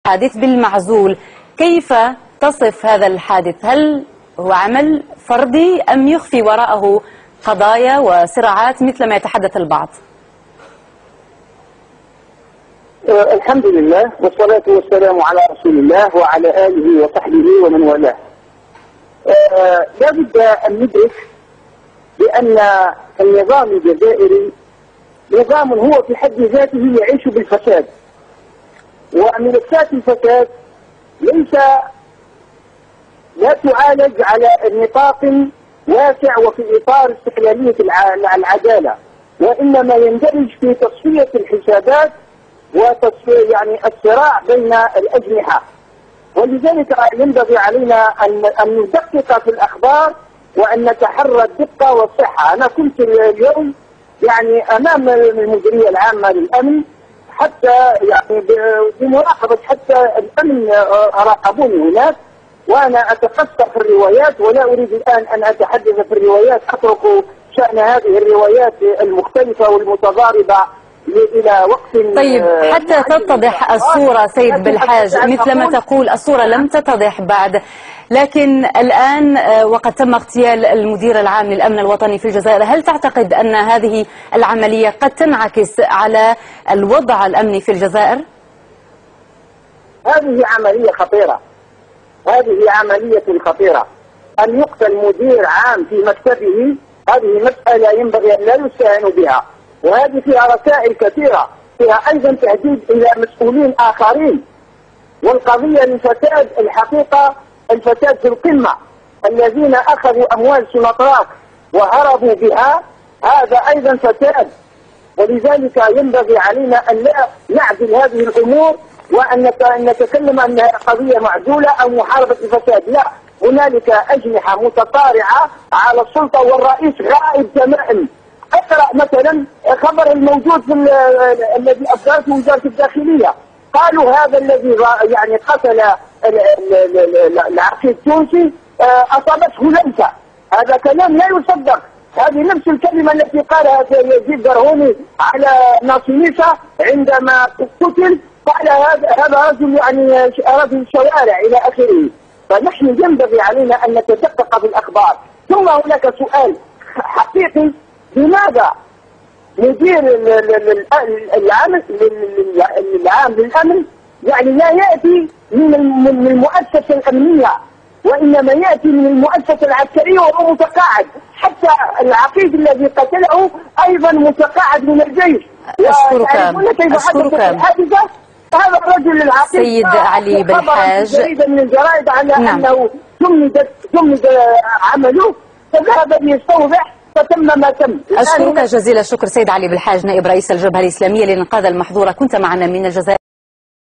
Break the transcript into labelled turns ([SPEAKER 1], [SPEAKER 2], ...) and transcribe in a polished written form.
[SPEAKER 1] حادث بالمعزول، كيف تصف هذا الحادث؟ هل هو عمل فردي أم يخفي وراءه قضايا وصراعات مثل ما يتحدث البعض؟
[SPEAKER 2] الحمد لله والصلاة والسلام على رسول الله وعلى آله وصحبه ومن والاه. لا بد أن ندرك بأن النظام الجزائري نظام هو في حد ذاته يعيش بالفساد، وملفات الفساد لا تعالج على نطاق واسع وفي إطار استقلالية العدالة، وإنما يندرج في تصفية الحسابات وتصفية يعني الصراع بين الأجنحة. ولذلك ينبغي علينا أن ندقق في الأخبار وأن نتحرى الدقة والصحة. أنا كنت اليوم يعني أمام المديرية العامة للأمن حتى يعني بمراقبة حتى الأمن راقبوني هناك، وأنا أتقصى في الروايات ولا أريد الآن أن أتحدث في الروايات، أترك شأن هذه الروايات المختلفة والمتضاربة إلى وقت.
[SPEAKER 1] طيب، حتى تتضح الصورة سيد بالحاج، مثل ما تقول الصورة لم تتضح بعد، لكن الآن وقد تم اغتيال المدير العام للأمن الوطني في الجزائر، هل تعتقد أن هذه العملية قد تنعكس على الوضع الأمني في الجزائر؟
[SPEAKER 2] هذه عملية خطيرة، هذه عملية خطيرة. أن يقتل مدير عام في مكتبه هذه مسألة ينبغي أن لا يستهان بها، وهذه فيها رسائل كثيرة، فيها أيضا تهديد إلى مسؤولين آخرين. والقضية الفساد الحقيقة الفساد في القمة، الذين أخذوا أموال سنطراك وهربوا بها، هذا أيضا فساد. ولذلك ينبغي علينا أن لا نعزل هذه الأمور وأن نتكلم أنها قضية معزولة أو محاربة الفساد، لا، هنالك أجنحة متصارعة على السلطة والرئيس غائب تماما. اقرأ مثلا خبر الموجود في الذي أصدرته وزارة الداخلية، قالوا هذا الذي يعني قتل العقيد التونسي أصابته لمسة. هذا كلام لا يصدق. هذه نفس الكلمة التي قالها يزيد برهوني على ناصينيسا عندما قتل، قال هذا رجل يعني رجل شوارع إلى آخره. فنحن ينبغي علينا أن نتدقق في الأخبار. ثم هناك سؤال حقيقي، لماذا مدير العام للأمن يعني لا يأتي من المؤسسة الأمنية، وإنما يأتي من المؤسسة العسكرية وهو متقاعد؟ حتى العقيد الذي قتله أيضا متقاعد من الجيش.
[SPEAKER 1] أشكرك.
[SPEAKER 2] هذا الرجل العقيد
[SPEAKER 1] سيد علي بالحاج
[SPEAKER 2] من الجرائد على أنه جمد عمله، فذهب ليستوضح فتم ما تم.
[SPEAKER 1] أشكرك جزيل الشكر سيد علي بالحاج، نائب رئيس الجبهة الإسلامية للإنقاذ المحظورة، كنت معنا من الجزائر.